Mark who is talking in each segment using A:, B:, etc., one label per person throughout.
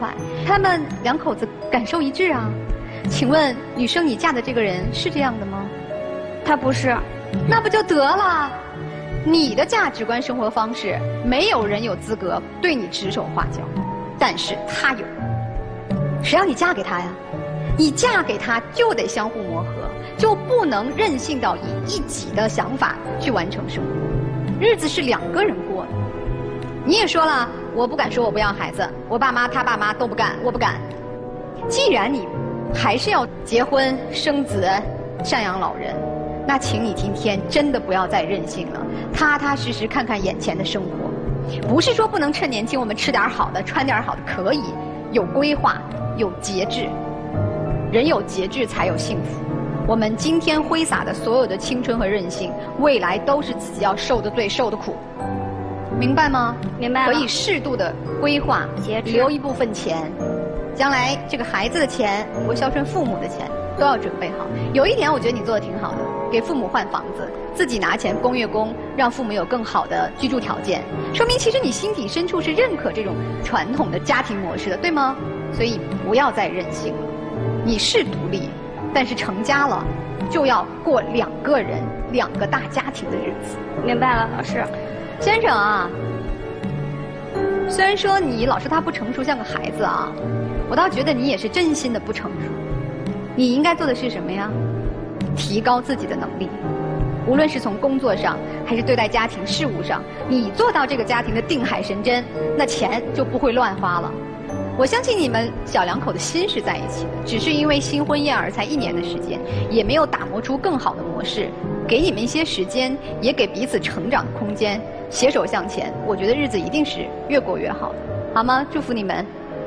A: 快，他们两口子感受一致啊。请问女生，你嫁的这个人是这样的吗？
B: 他不是。
A: 那不就得了？你的价值观、生活方式，没有人有资格对你指手画脚，但是他有。谁让你嫁给他呀？你嫁给他就得相互磨合，就不能任性到以一己的想法去完成生活。日子是两个人过的。你也说了，我不敢说我不要孩子，我爸妈他爸妈都不干，我不敢。既然你还是要结婚生子赡养老人，那请你今天真的不要再任性了，踏踏实实看看眼前的生活。不是说不能趁年轻我们吃点好的穿点好的，可以有规划有节制，人有节制才有幸福。我们今天挥洒的所有的青春和任性，未来都是自己要受的罪受的苦，明白吗？
B: 明白了。
A: 可以适度的规划，留一部分钱，将来这个孩子的钱或孝顺父母的钱都要准备好。有一点我觉得你做的挺好的，给父母换房子，自己拿钱供月供，让父母有更好的居住条件，说明其实你心底深处是认可这种传统的家庭模式的，对吗？所以不要再任性了。你是独立，但是成家了就要过两个人两个大家庭的日子。
B: 明白了，老师。
A: 先生啊，虽然说你老说他不成熟像个孩子啊，我倒觉得你也是真心的不成熟。你应该做的是什么呀？提高自己的能力，无论是从工作上还是对待家庭事务上，你做到这个家庭的定海神针，那钱就不会乱花了。我相信你们小两口的心是在一起的，只是因为新婚燕尔才1年的时间，也没有打磨出更好的模式，给你们一些时间，也给彼此成长的空间，携手向前，我觉得日子一定是越过越好的，好吗？祝福你们。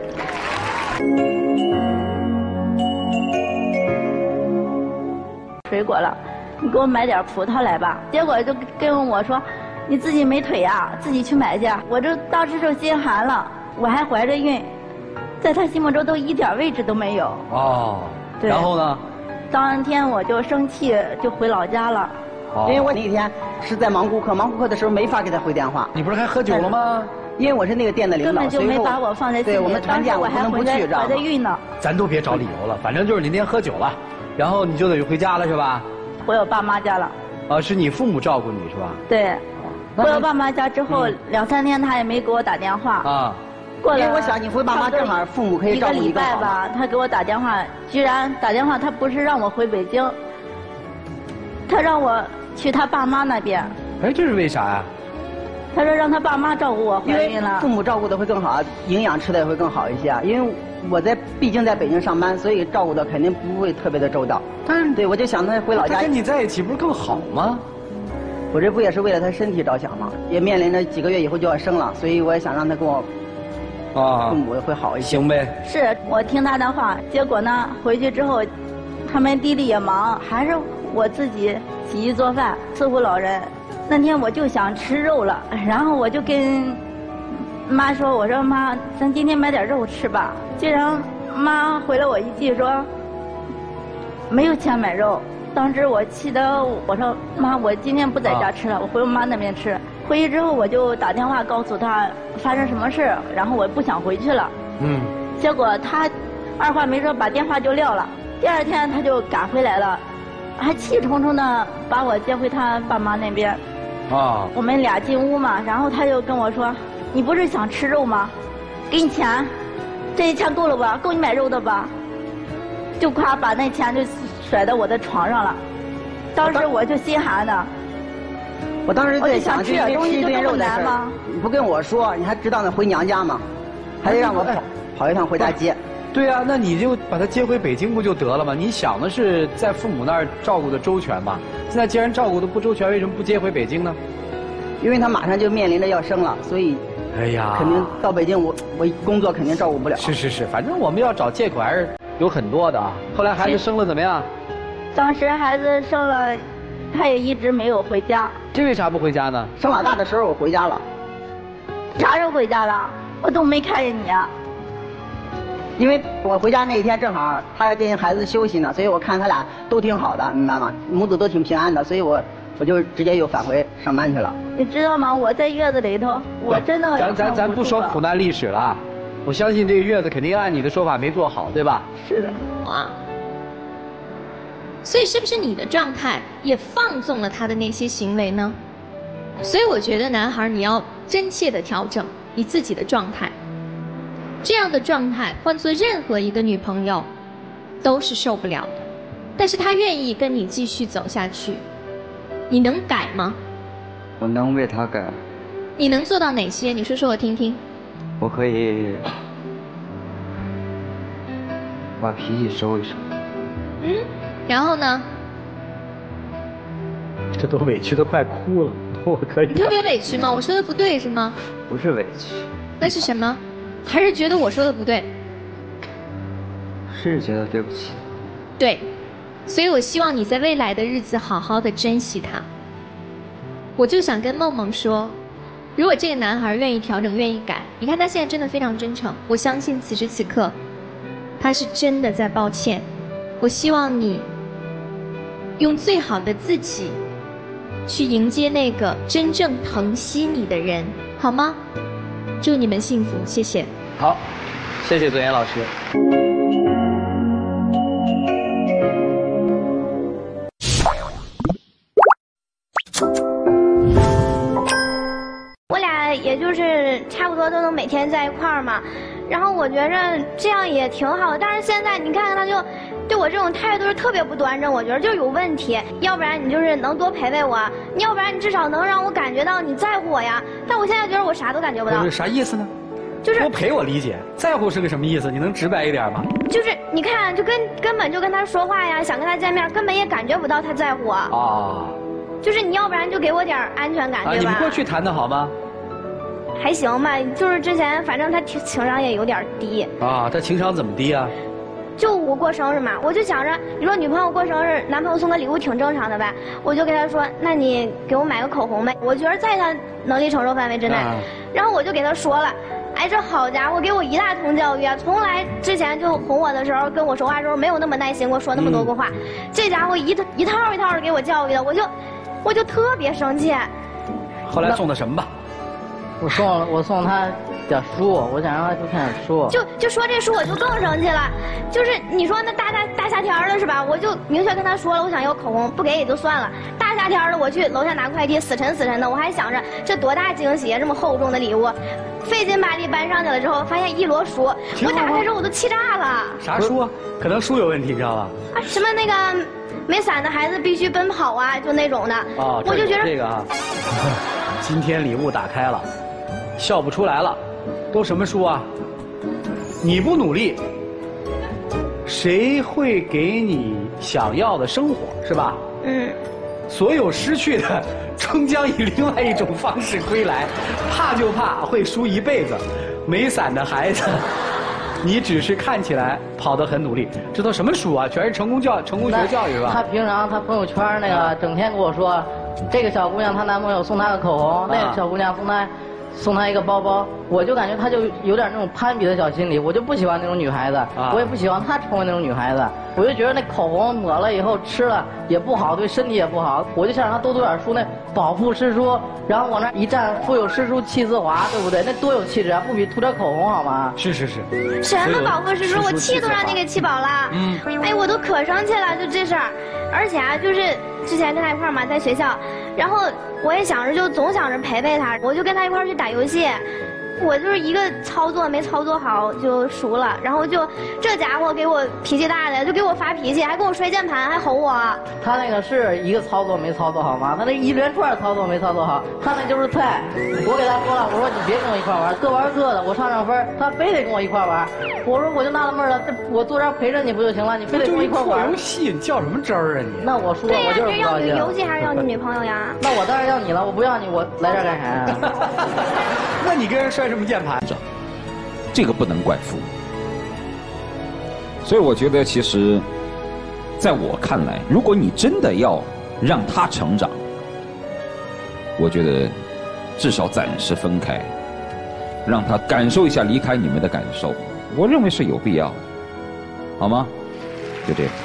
C: 水果了，你给我买点葡萄来吧。结果就跟我说，你自己没腿呀，自己去买去。我这当时就心寒了，我还怀着孕，在他心目中都一点位置都没有。
D: 哦，
C: 对。
D: 然后呢？
C: 当天我就生气，就回老家了。
E: 因为我那天是在忙顾客的时候没法给他回电话。
D: 你不是还喝酒了吗？
E: 因为我是那个店的领导，
C: 根本就没把我放在心里。
E: 对，我们团建我不能不去，知道吗？
C: 怀着孕呢。
D: 咱都别找理由了，反正就是那天喝酒了，然后你就得回家了是吧？
C: 回我爸妈家了。
D: 是你父母照顾你是吧？
C: 对。回我爸妈家之后2、3天，他也没给我打电话。
D: 啊。
E: 因为我想你回爸妈正好父母可以照顾你更好。1个礼拜
C: 吧，他给我打电话，居然打电话，他不是让我回北京，他让我去他爸妈那边。
D: 哎，这是为啥呀？
C: 他说让他爸妈照顾我怀孕了。
E: 父母照顾的会更好，营养吃的也会更好一些。因为我毕竟在北京上班，所以照顾的肯定不会特别的周到。
D: 但是
E: 对，我就想他回老家。
D: 他跟你在一起不是更好吗？
E: 我这不也是为了他身体着想吗？也面临着几个月以后就要生了，所以我也想让他跟我。父母会好一些。
D: 行呗。
C: 是我听他的话，结果呢，回去之后，他们弟弟也忙，还是我自己洗衣做饭伺候老人。那天我就想吃肉了，然后我就跟妈说：“我说妈，咱今天买点肉吃吧。”竟然妈回了我一句说：“没有钱买肉。”当时我气得我说：“妈，我今天不在家吃了，我回我妈那边吃。”回去之后我就打电话告诉他发生什么事，然后我不想回去了。结果他二话没说把电话就撂了。第2天他就赶回来了，还气冲冲的把我接回他爸妈那边。我们俩进屋嘛，然后他就跟我说：“你不是想吃肉吗？给你钱，这些钱够了吧？够你买肉的吧？”就夸把那钱就甩到我的床上了。当时我就心寒的。
E: 我当时在想，
C: 吃点东西就这么难吗？
E: 你不跟我说，你还知道呢回娘家吗？还得让我跑一趟回家接。
D: 对啊，那你就把他接回北京不就得了吗？你想的是在父母那儿照顾的周全吧？现在既然照顾的不周全，为什么不接回北京呢？
E: 因为他马上就面临着要生了，所以，
D: 哎呀，
E: 肯定到北京我工作肯定照顾不了。
D: 是，反正我们要找借口还是有很多的啊。后来孩子生了怎么样？
C: 当时孩子生了，他也一直没有回家。
D: 这为啥不回家呢？
E: 生老大的时候我回家了。
C: 啥时候回家了？我都没看见你啊。
E: 因为我回家那一天正好他跟孩子休息呢，所以我看他俩都挺好的，明白吗？母子都挺平安的，所以我就直接又返回上班去了。
C: 你知道吗？我在月子里头，我真的
D: 咱不说苦难历史了， 我相信这个月子肯定按你的说法没做好，对吧？
E: 是的。
F: 啊，所以是不是你的状态也放纵了他的那些行为呢？所以我觉得男孩你要真切的调整你自己的状态，这样的状态换做任何一个女朋友都是受不了的，但是他愿意跟你继续走下去，你能改吗？
G: 我能为他改。
F: 你能做到哪些？你说说我听听。
G: 我可以把脾气收一收。
F: 然后呢？
D: 这都委屈得快哭了，我可以。
F: 你特别委屈吗？我说的不对是吗？
G: 不是委屈。
F: 那是什么？还是觉得我说的不对？
G: 是觉得对不起。
F: 对，所以我希望你在未来的日子好好的珍惜他。我就想跟梦梦说，如果这个男孩愿意调整，愿意改，你看他现在真的非常真诚，我相信此时此刻他是真的在抱歉。我希望你用最好的自己去迎接那个真正疼惜你的人，好吗？祝你们幸福，谢谢。
D: 好，谢谢左岩老师。
B: 我俩也就是差不多都能每天在一块儿嘛，然后我觉着这样也挺好。但是现在你看他就对我这种态度是特别不端正，我觉得就是有问题。要不然你就是能多陪陪我，要不然你至少能让我感觉到你在乎我呀。但我现在觉得我啥都感觉不到。
D: 不是啥意思呢？
B: 就是
D: 多陪我理解，在乎是个什么意思？你能直白一点吗？
B: 就是你看，就根本就跟他说话呀，想跟他见面，根本也感觉不到他在乎我。
D: 啊。
B: 就是你要不然就给我点安全感，对吧？
D: 你们过去谈的好吗？
B: 还行吧，就是之前反正他情商也有点低。
D: 啊，他情商怎么低啊？
B: 就我过生日嘛，我就想着，你说女朋友过生日，男朋友送个礼物挺正常的呗。我就跟他说，那你给我买个口红呗。我觉得在他能力承受范围之内。然后我就给他说了，哎，这好家伙，给我一大通教育啊！从来之前就哄我的时候，跟我说话的时候没有那么耐心，给我说那么多话。这家伙一套一套的给我教育的，我就特别生气。
D: 后来送的什么吧？
E: 我送他点书，我想让他多看点书。
B: 就说这书我就更生气了，就是你说那大夏天的是吧？我就明确跟他说了，我想要口红，不给也就算了。大夏天的我去楼下拿快递，死沉的，我还想着这多大惊喜啊，这么厚重的礼物，费劲巴力搬上去了之后，发现一摞书，我打开之后我都气炸了。
D: 啥书啊？可能书有问题，你知道吧？
B: 啊，什么那个没伞的孩子必须奔跑啊，就那种的。
D: 哦，
B: 我就觉得
D: 这个啊，今天礼物打开了。笑不出来了，都什么书啊？你不努力，谁会给你想要的生活，是吧？所有失去的，终将以另外一种方式归来。怕就怕会输一辈子。没伞的孩子，你只是看起来跑得很努力。这都什么书啊？全是成功学教育吧？
E: 他平常他朋友圈那个整天跟我说，这个小姑娘她男朋友送她个口红，那个小姑娘送她一个包包，我就感觉她就有点那种攀比的小心理，我就不喜欢那种女孩子，我也不喜欢她成为那种女孩子，我就觉得那口红抹了以后吃了也不好，对身体也不好，我就想让她多读点书，那饱腹诗书，然后往那一站，腹有诗书气自华，对不对？那多有气质啊，不比涂点口红好吗？
D: 是。
B: 什么饱腹诗书，我气都让你给气饱了。哎，我都可生气了，就这事儿，而且啊，就是之前跟他一块儿嘛，在学校，然后我也想着就总想着陪陪他，我就跟他一块儿去打游戏。我就是一个操作没操作好就输了，然后就这家伙给我脾气大的，就给我发脾气，还跟我摔键盘，还吼我。
E: 他那个是一个操作没操作好吗？他那一连串操作没操作好，他那就是菜。我给他说了，我说你别跟我一块玩，各玩各的，我上分，他非得跟我一块玩。我说我就纳了闷了，这我坐这陪着你不就行了？你非得跟我一块玩。
D: 游戏你较什么真儿啊你？
E: 那我输了，我就是不高兴。
B: 对呀，你要你游戏还是要你女朋友呀？
E: 那我当然要你了，我不要你，我来这儿干啥呀？
D: 那你跟人摔什么键盘？
H: 这个不能怪父母。所以我觉得，其实，在我看来，如果你真的要让他成长，我觉得至少暂时分开，让他感受一下离开你们的感受，我认为是有必要，好吗？就这样。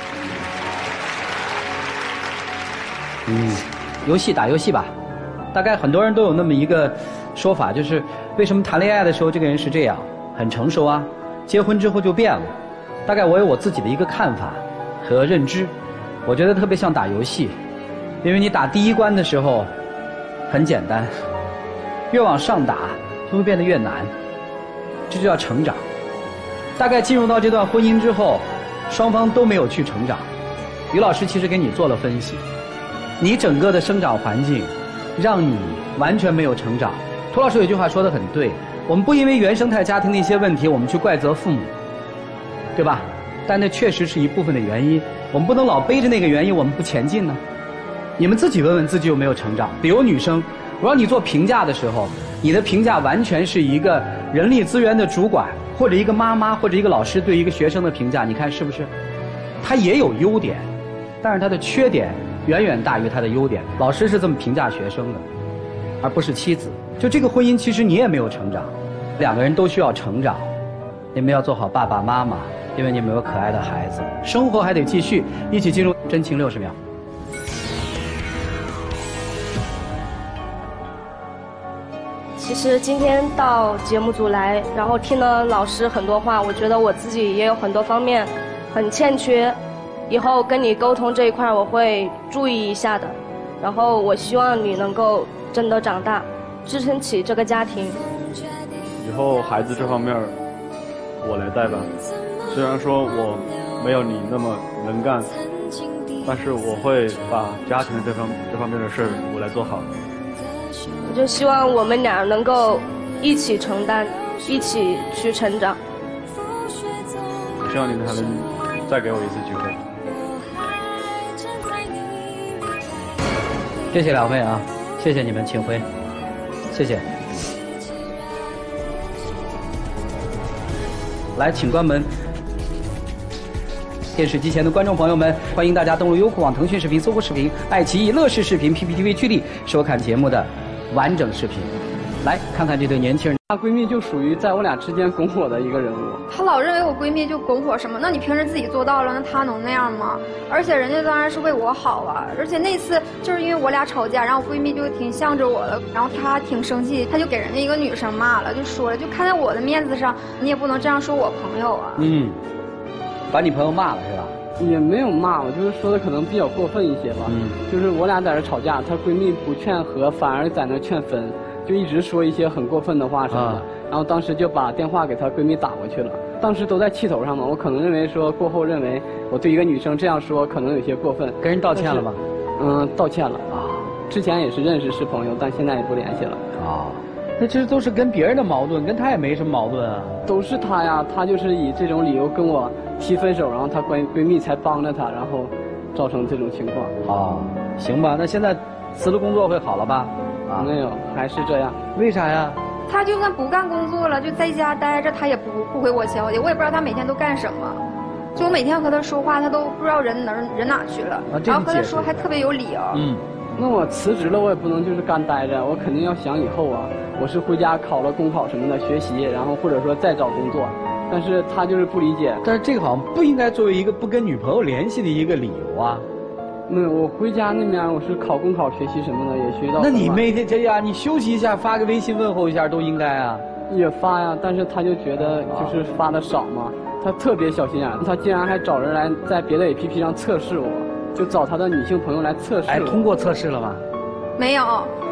D: 游戏打游戏吧，大概很多人都有那么一个说法，就是为什么谈恋爱的时候这个人是这样， 很成熟啊，结婚之后就变了。大概我有我自己的一个看法和认知，我觉得特别像打游戏，因为你打第一关的时候很简单，越往上打就会变得越难，这就叫成长。大概进入到这段婚姻之后，双方都没有去成长。于老师其实给你做了分析，你整个的生长环境让你完全没有成长。涂老师有一句话说得很对，我们不因为原生态家庭的一些问题我们去怪责父母，对吧？但那确实是一部分的原因，我们不能老背着那个原因我们不前进呢。你们自己问问自己有没有成长。比如女生，我让你做评价的时候，你的评价完全是一个人力资源的主管或者一个妈妈或者一个老师对一个学生的评价，你看是不是？他也有优点，但是他的缺点远远大于他的优点。老师是这么评价学生的，而不是妻子。就这个婚姻其实你也没有成长，两个人都需要成长。你们要做好爸爸妈妈，因为你们有可爱的孩子，生活还得继续。一起进入真情60秒。
I: 其实今天到节目组来，然后听了老师很多话，我觉得我自己也有很多方面很欠缺，以后跟你沟通这一块我会注意一下的。然后我希望你能够真的长大，支撑起这个家庭。
J: 以后孩子这方面我来带吧，虽然说我没有你那么能干，但是我会把家庭这方面的事我来做好。
I: 我就希望我们俩能够一起承担，一起去成长。
J: 我希望你们还能再给我一次机会。
D: 谢谢两位啊，谢谢你们，请回，谢谢。来，请关门。电视机前的观众朋友们，欢迎大家登录优酷网、腾讯视频、搜狐视频、爱奇艺、乐视视频、PPTV 区里收看节目的完整视频。来看看这对年轻人。
K: 她闺蜜就属于在我俩之间拱火的一个人物。
L: 她老认为我闺蜜就拱火什么？那你平时自己做到了，那她能那样吗？而且人家当然是为我好啊。而且那次就是因为我俩吵架，然后我闺蜜就挺向着我的，然后她挺生气，她就给人家一个女生骂了，就说了，就看在我的面子上，你也不能这样说我朋友啊。
D: 把你朋友骂了是吧？
K: 也没有骂，我就是说的可能比较过分一些吧。就是我俩在这吵架，她闺蜜不劝和，反而在那劝分。就一直说一些很过分的话什么的，然后当时就把电话给她闺蜜打过去了。当时都在气头上嘛，我可能认为说过后认为我对一个女生这样说可能有些过分。
D: 跟人道歉了吧？
K: 道歉了啊。之前也是认识是朋友，但现在也不联系了。
D: 那这都是跟别人的矛盾，跟她也没什么矛盾啊。
K: 都是她呀，她就是以这种理由跟我提分手，然后她闺蜜才帮着她，然后造成这种情况。
D: 行吧，那现在辞了工作会好了吧？
K: 没有，还是这样。
D: 为啥呀？
L: 她就算不干工作了，就在家待着，她也不回我消息，我也不知道她每天都干什么。就我每天和她说话，她都不知道人哪去了。然后和她说还特别有理由。
K: 那我辞职了，我也不能就是干待着，我肯定要想以后啊。我是回家考了公考什么的学习，然后或者说再找工作。但是她就是不理解。
D: 但是这个好像不应该作为一个不跟女朋友联系的一个理由啊。
K: 没有，我回家那边我是考公考学习什么的也学到。
D: 那你每天这样，你休息一下发个微信问候一下都应该啊。
K: 也发呀，但是他就觉得就是发的少嘛，他特别小心眼，他竟然还找人来在别的 APP 上测试我，就找他的女性朋友来测试我。
D: 通过测试了吗？
L: 没有，